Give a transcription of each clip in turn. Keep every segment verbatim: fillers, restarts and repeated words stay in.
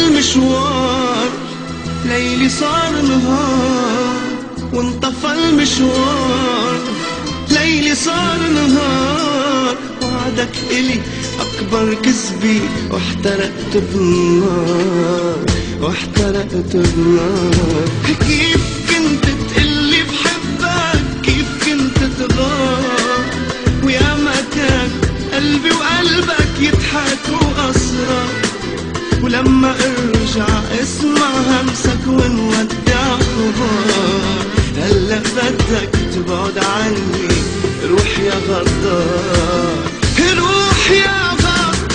المشوار ليلي صار نهار، وانطفى المشوار ليلي صار نهار. وعدك إلي أكبر كذبي واحترقت بنار، واحترقت بنار. كيف كنت تقلي بحبك، كيف كنت تغار، ويا ما كان قلبي وقلبك يضحكوا أسرار. ولما ارجع اسمع همسك ونودع خبار. هلا بدك تبعد عني، روح يا غدار، روح يا غدار.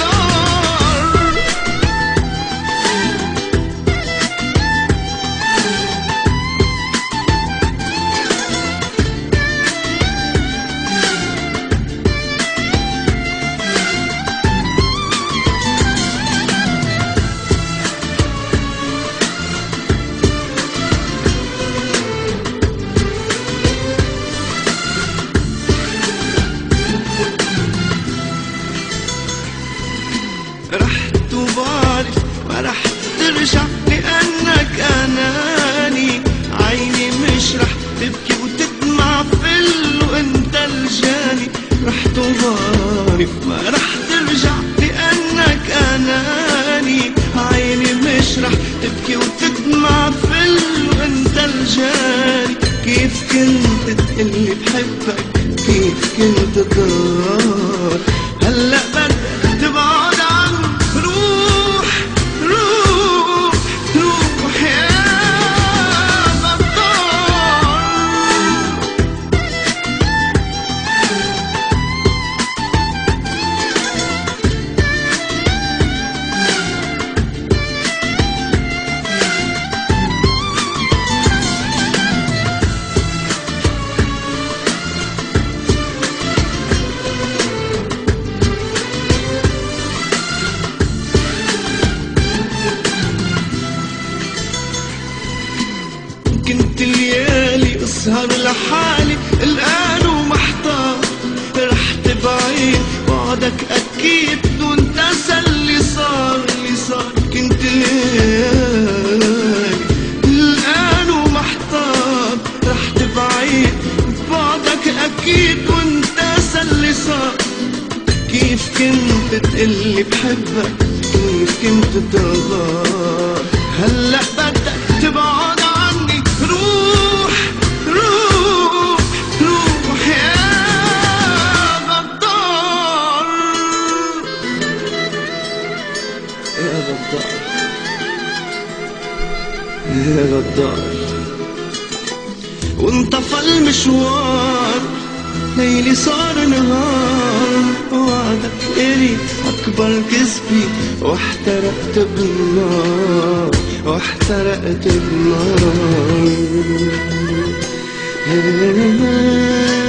رحت وبعرف ما رح ترجع لأنك أناني. عيني مش رح تبكي وتدمع فل وانت الجاني. رحت وبعرف ما رح ترجع لأنك أناني. عيني مش رح تبكي وتدمع فل وانت الجاني. كيف كنت تقلي بحبك، كيف كنت تغار. هلأ بدك تبعد عني، روح روح روح يا غدار. كنت ليالي اسهر لحالي الآن ومحتار. رحت بعيد بعدك أكيد وانتسى اللي صار اللي صار. كنت ليالي الآن ومحتار. رحت بعيد بعدك أكيد وانتسى اللي صار. كيف كنت تقلي بحبك، كيف كنت تغار. هلأ بدك تبعد عني، روح روح روح يا غدار، يا غدار، يا غدار. وانطفى المشوار ليلي صار نهار. وعدك إلي أكبر كذبي واحترقت بالنار، واحترقت بالنار.